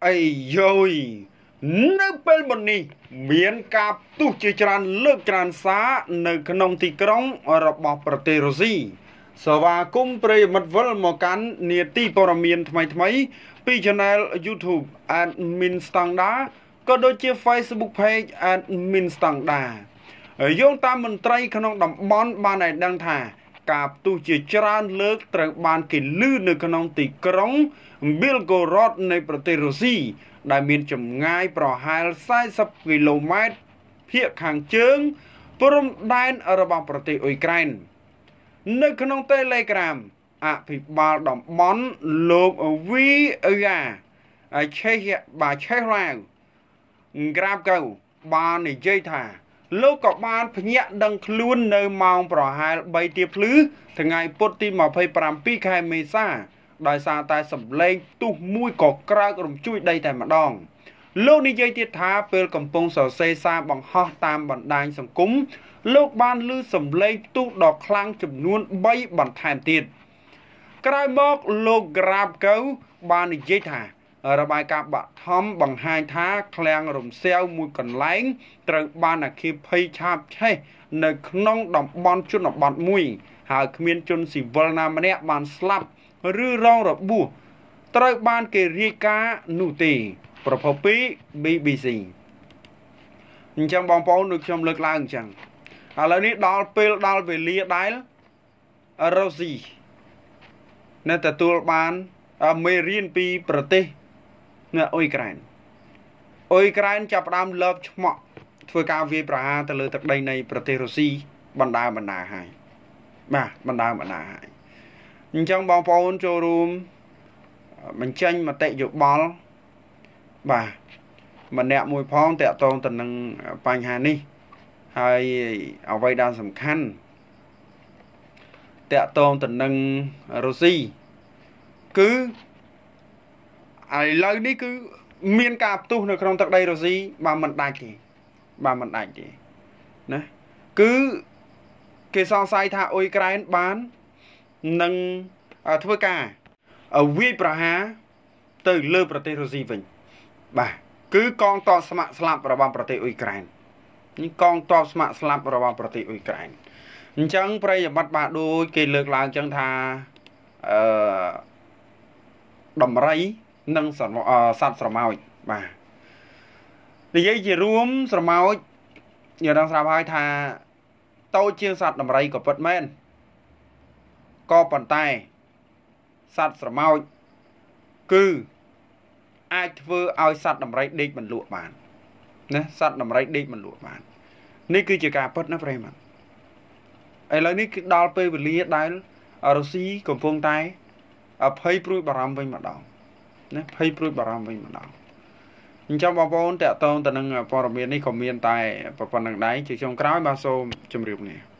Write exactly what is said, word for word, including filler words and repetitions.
Ây dồi, nước bên một ní, miền cạp tu chì tràn lực tràn xá nơi khả nông thị krong ở bọcប្រទេសរុស្ស៊ីសវ៉ាគុំប្រិយមិត្តវិលមកកាន់នាទីព័ត៌មានថ្មីថ្មីពី Channel YouTube Admin Standard ក៏ដូចជា Facebook Page Admin Standard យោងតាមមន្ត្រីក្នុងតំបន់បានឲ្យដឹងថាការផ្ទុះជាច្រើនលើកត្រូវបានគេលឺនៅក្នុងទីក្រុង Belgorod នៃប្រទេសរុស្ស៊ីដែលមានចម្ងាយប្រហែល40គីឡូម៉ែត្រភាគខាងជើងព្រំដែនរបស់ប្រទេសអ៊ុយក្រែននៅក្នុង Telegram អភិបាលតំបន់លោកវីយ៉ាឆេះបាឆេះឡាវក្រាបកៅបាននិយាយថាលោកក៏បានភ្ញាក់ដឹងខ្លួននៅម៉ោងប្រហែល3ទៀបភ្លឺថ្ងៃពុធទី27ខែមេសាដោយសារតែសម្លេងទុះមួយក៏ក្រើករំជួយដីតែម្ដងលោកនិយាយទៀតថាពេលកំពុងសរសេរសារបង្ហោះតាមបណ្ដាញសង្គមលោកបានឮសម្លេងទុះដ៏ខ្លាំងចំនួន3បន្ថែមទៀតក្រោយមកលោកក្រាបកៅបាននិយាយថារបាយការណ៍បឋមបង្ហាញថាឃ្លាំងរំសាវមួយកន្លែងត្រូវបានអគ្គិភ័យឆាបឆេះនៅក្នុងតំបន់ជនបទមួយហើយគ្មានជនស៊ីវិលណាម្នាក់បានស្លាប់ឬរងរបួសត្រូវបានគេរាយការណ៍នោះទេប្រភពពី ប៊ី ប៊ី ស៊ី អញ្ចឹងបងប្អូនដូចខ្ញុំលើកឡើងអញ្ចឹងឥឡូវនេះដល់ពេលដល់វេលាដែលរុស្ស៊ីនៅទទួលបានមេរៀនពីប្រទេសនៅអ៊ុយក្រែនអ៊ុយក្រែនចាប់ផ្ដើមលើបឆ្មក់ធ្វើការវាយប្រហារទៅលើទឹកដីនៃប្រទេសរុស្ស៊ីបណ្ដាបណ្ដាហើយបាទបណ្ដាបណ្ដាហើយអញ្ចឹងបងប្អូនចូលរួមបញ្ចេញមតិយោបល់បាទម្នាក់មួយផងតាក់ទងទៅនឹងបញ្ហានេះហើយអ្វីដែលសំខាន់តាក់ទងទៅនឹងរុស្ស៊ីគឺឥឡូវនេះគឺមានការផ្ទុះនៅក្នុងទឹកដីរុស្ស៊ីបាទមិនដាច់ទេបាទមិនដាច់ទេណាគឺគេសង្ស័យថាអ៊ុយក្រែនបាននឹងធ្វើការវាយប្រហារទៅលើប្រទេសរុស្ស៊ីវិញបាទគឺកងទ័ពស្ម័គ្រស្លាប់របស់ប្រទេសអ៊ុយក្រែននេះកងទ័ពស្ម័គ្រស្លាប់របស់ប្រទេសអ៊ុយក្រែនអញ្ចឹងប្រិយមិត្តបាទដូចគេលើកឡើងអញ្ចឹងថាអឺដំរីនិងសត្វស្រមោចបាទនិយាយជារួមស្រមោចយើងដឹងស្រាប់ហើយថាតូចជាងសត្វដំរីក៏ពិតមែនក៏ប៉ុន្តែសត្វស្រមោចគឺអាចធ្វើឲ្យសត្វដំរីដេកមិនលក់បានណាសត្វដំរីដេកមិនលក់បាននេះគឺជាការពិតណាប្រិយមិត្តឥឡូវនេះគឺដល់ពេលវេលាដែលរុស្ស៊ីកំពុងតែភ័យព្រួយបារម្ភវិញម្ដងណាភ័យព្រួយបារម្ភវិញម្ដងអញ្ចឹងបងប្អូនតាក់ទងទៅនឹងព័ត៌មាននេះក៏មានតែប៉ុណ្្នឹងដែរជាចុងក្រោយបាទសូមជម្រាបលា